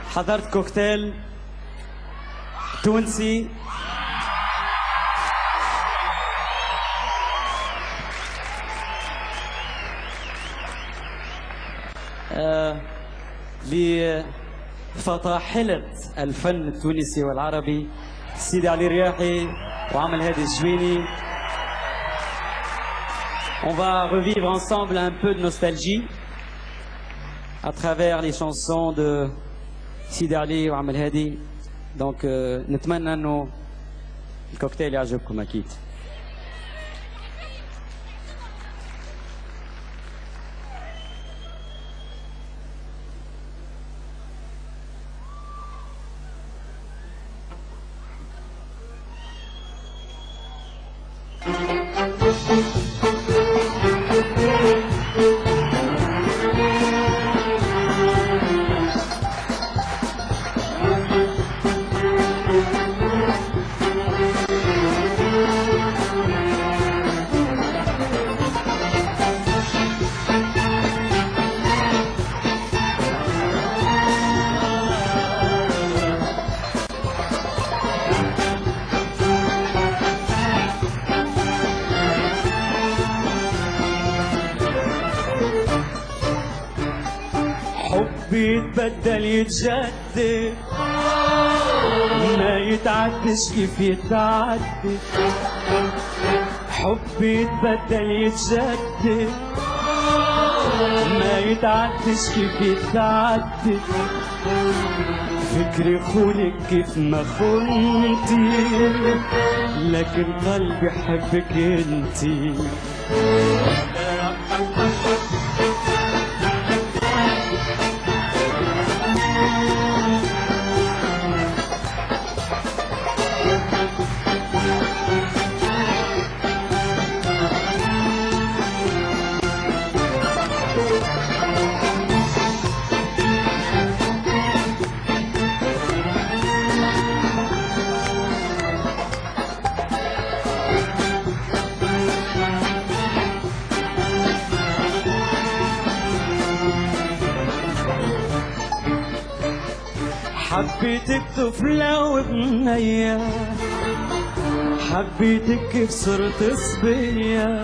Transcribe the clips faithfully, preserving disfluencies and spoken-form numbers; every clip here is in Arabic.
حضرت كوكتيل تونسي آه لفطاحلة الفن التونسي والعربي سيدي علي الرياحي وعمل هادي الجويني. On va revivre ensemble un peu de nostalgie à travers les chansons de سيدي علي وعمل هادي. Donc euh, نتمنى انه الكوكتيل يعجبكم اكيد. يتبدل يتجدد ما يتعدش كيف يتعدد. حب يتبدل يتجدد ما يتعدش كيف يتعدد. فكري خونك كيف ما خنتي لكن قلبي حبك انتي. حبيتك طفلة وبنية حبيتك كيف صرت صبية.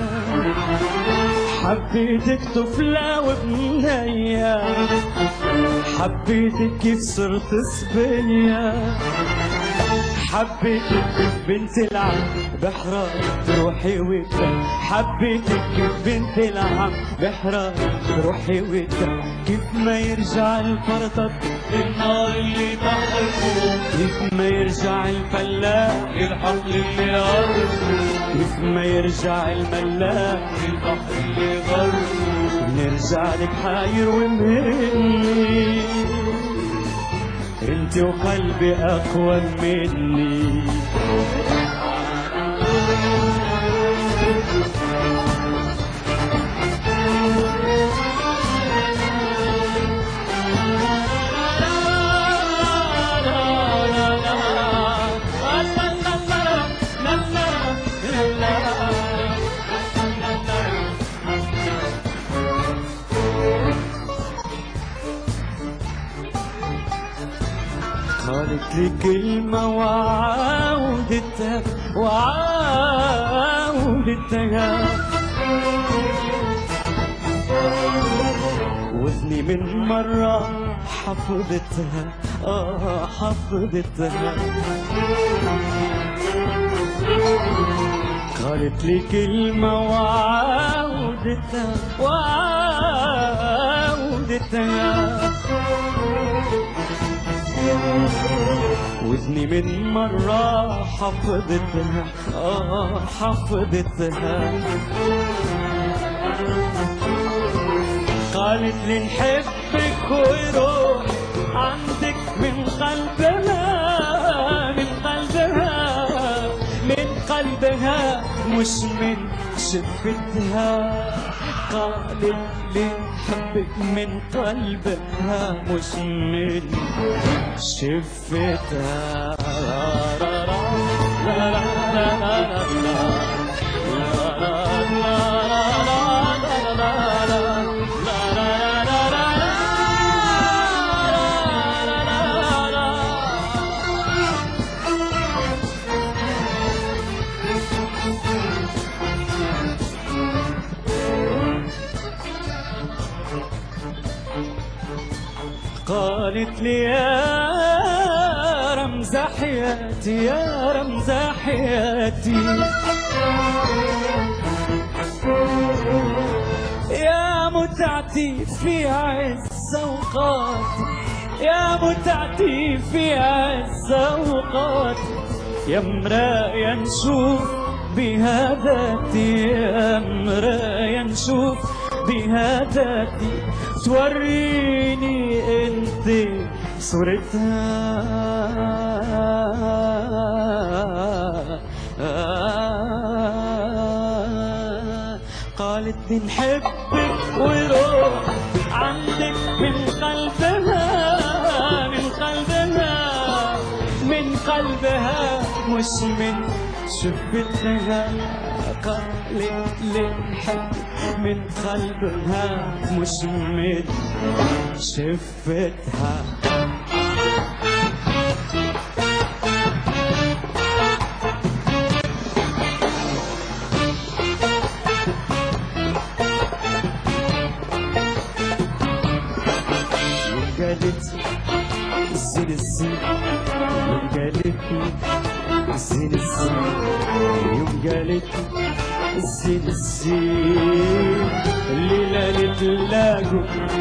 حبيتك طفلة وبنية حبيتك كيف صرت صبية. حبيتك كيف بنت العم بحرار بروحي وكا. حبيتك كيف بنت العم بحرار بروحي وكا. كيف ما يرجع الفرطة النار اللي تحرقه. كيف ما يرجع الفلاح الحقل اللي غرقه. كيف ما يرجع الملاح البحر اللي غرقه. نرجع لك حاير ومهني انت وقلبي اقوى مني. قالت لي كلمة وعاودتها وعاودتها. وذني من مرة حفظتها آه حفظتها. قالت لي كلمة وعاودتها وعاودتها. وذني من مرة حفظتها آه حفظتها. قالت لي نحبك وروح عندك من قلبها من قلبها من قلبها مش من شفتها. قالت لي حبك من قلبها مش من شفتها. قالت لي يا رمز حياتي يا رمز حياتي يا متعتي في عز اوقاتي يا متعتي في عز اوقاتي يا مراية نشوف بها ذاتي يا مراية نشوف بها ذاتي توريني انت صورتها قالت لي نحبك وروح عندك من قلبها من قلبها من قلبها مش من شفتها قالت لي نحبك من قلبها مش من شفتها قالت زين الزين يوم قالت زين الزين يوم قالت زين الزين الليلة نتلاقوا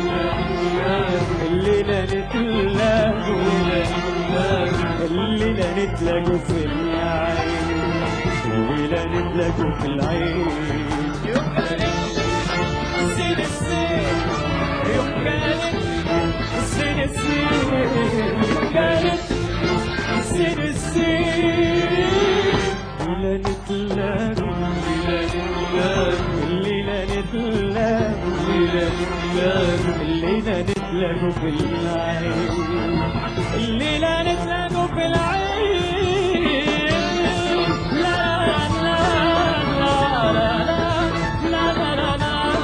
الليلة نتلاقوا الليلة نتلاقوا في العين الليلة نتلاقوا في العين يوم قالت زين الزين يوم قالت زين الزين قالت زين الزين الليلة نتلاقوا الليلة نتلاقوا الليلة نتلاقوا في العين الليلة نتلاقوا في العين لا لا لا لا لا لا لا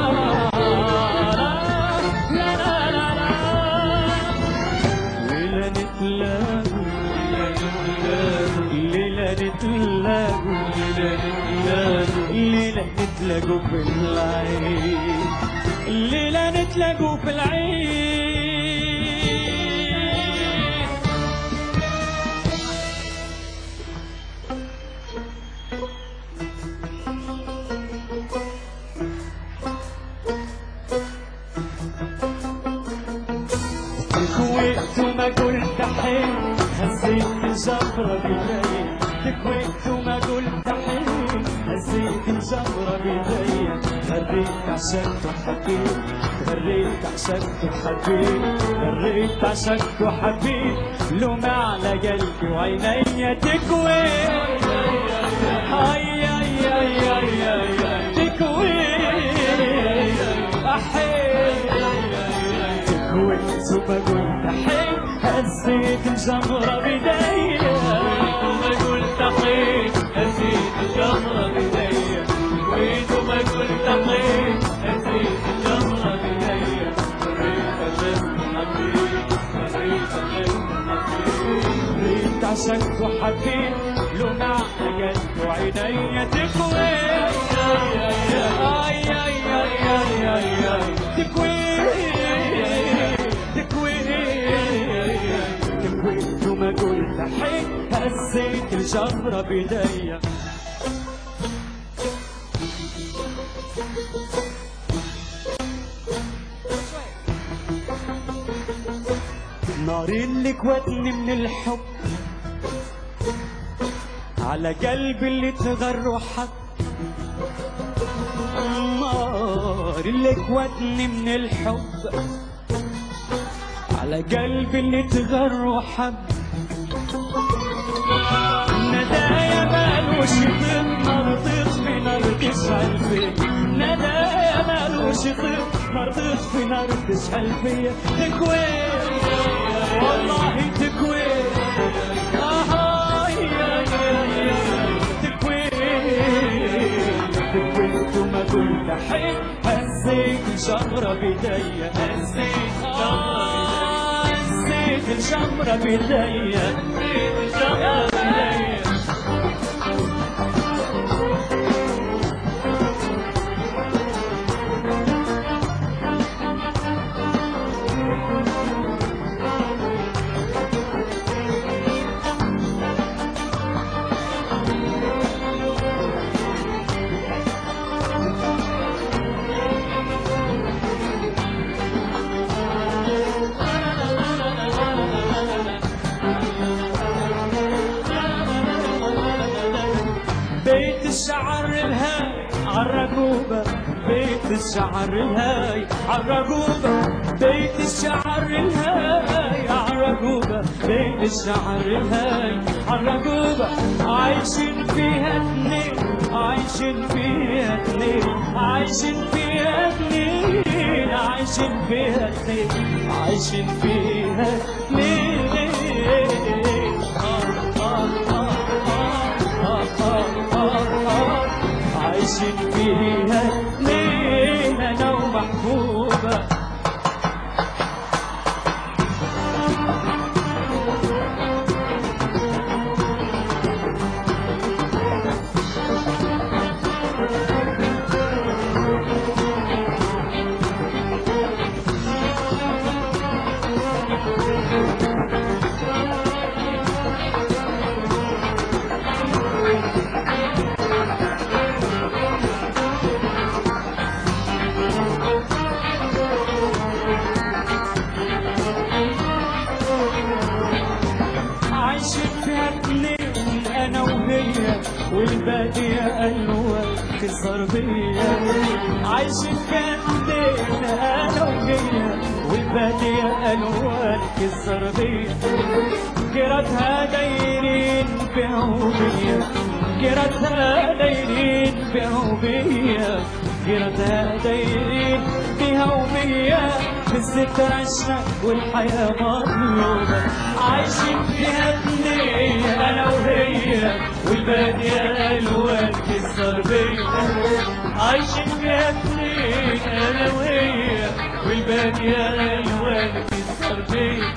الليلة نتلاقوا في العين الليلة نتلاقوا في العين تكويت وما قلت حين هزيت الجبرة بداية تكويت وما قلت حين هزيت الجبرة بداية غريت عشقت وحبيت غريت عشقت وحبيت غريت عشقت وحبيت لوم على قلبي وعيني تكويت اي اي اي اي اي تكويت احيت تكويت وما قلت حين هزيت الجمرة بداية وما قلت حين هزيت الجمرة بداية تكويت وما قلت حين هزيت الجمرة بداية غريت عشقت وحبيت غريت عشقت وحبيت لوم على قلبي وعيني تكويت اي اي اي اي اي اي تكويت تكويت وما قلت حين هزيت الجمرة بداية ناري اللي كوتني من الحب على قلبي اللي تغر وحب النار اللي كوتني من الحب على قلبي اللي تغر وحب ندايا مالوش طب مرضيت في نار تشعل فيا ندايا مالوش طب مرضيت في نار تشعل فيا تكويت والله تكويت تكويت وما قلت حين هزيت الجمرة بداية هزيت الجمرة بداية هزيت الجمرة بداية الشعر الهاي عالرقوبة، بيت الشعر الهاي عالرقوبة، بيت الشعر الهاي عالرقوبة، بيت الشعر الهاي عالرقوبة. عايشين فيها اتنين، عايشين فيها اتنين، عايشين فيها اتنين، عايشين فيها اتنين، عايشين فيها اتنين. عايشين فيها اتنين انا ومحبوبة. أنا وهي والبادية ألوان تظهر بيا، عايشين كاتبين أنا وهي والبادية ألوان تظهر بيا. جيرتها دايرين بيها وبيا، جيرتها دايرين بيها وبيا، جيرتها دايرين بيها وبيا. في الذكرى عشنا والحياة مطلوبة، عايشين فيها اتنين أنا وهي والبادية ألوان تظهر بيا، عايشين فيها اتنين أنا وهي والبادية ألوان تظهر بيا.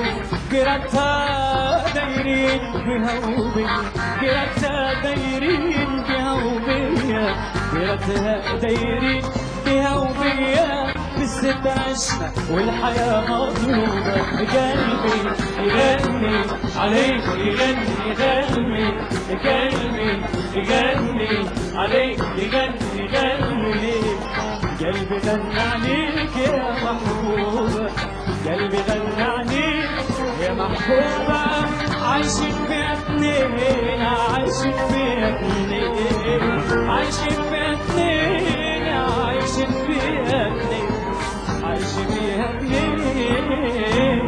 جيرتها دايرين بيها وبيا، جيرتها دايرين بيها وبيا، جيرتها دايرين بيها وبيا. في الست عشنا والحياة مطلوبة. قلبي يغني عليك، يغني قلبي، قلبي يغني عليك، يغني قلبي. قلبي غنى عليك يا محبوبة، قلبي غنى عليك يا محبوبة. عايشين فيها اتنين، عايشين فيها اتنين، عايشين فيها اتنين، عايشين فيها اتنين، عايشين فيها اتنين.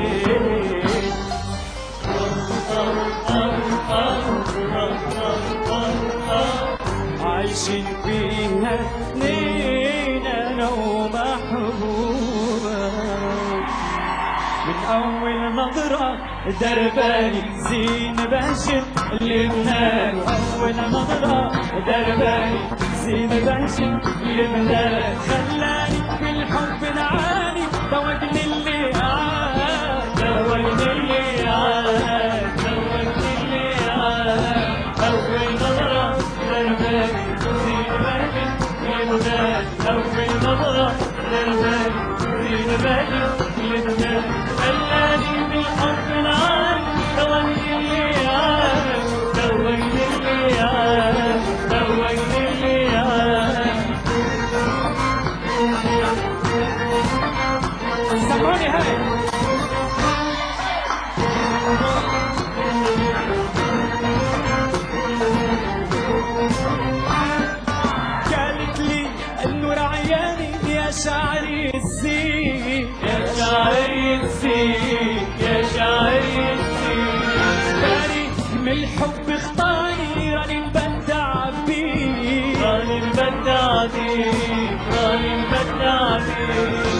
عايشين فيها اتنين انا ومحبوبة. من اول نظرة درباني زين بهجت لبنان، اول نظرة درباني زين بهجت لبنان. خلاني في الحب نعاني، دوقني اللي عاد، دوقني اللي عاد، دوقني اللي عاد. اول نظرة درباني زين بهجت لبنان، اول نظرة درباني زين بهجت لبنان. خلاني في الحب نعاني، دوقني اللي عاد، دوقني اللي عاد، دوقني اللي عاد. سمعوني هاي. قالت لي النور عياني يا شاعري الزين، يا شاعري الزين، يا شاعري الزين. داري من الحب اخطاني، راني نبدع بيه، راني نبدع بيه، راني نبدع بيه.